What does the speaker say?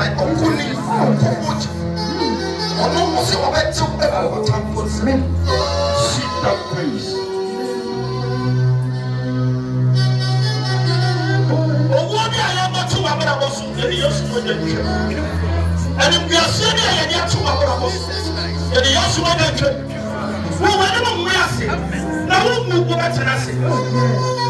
like Okuni, Okomoji. Or no more, so I took the time for me. Seek that praise. Oh, what I am not to my brother was in the years when they and if we are seeing it, I am to my brother was in the years when they whenever we are seeing, now we move over to us.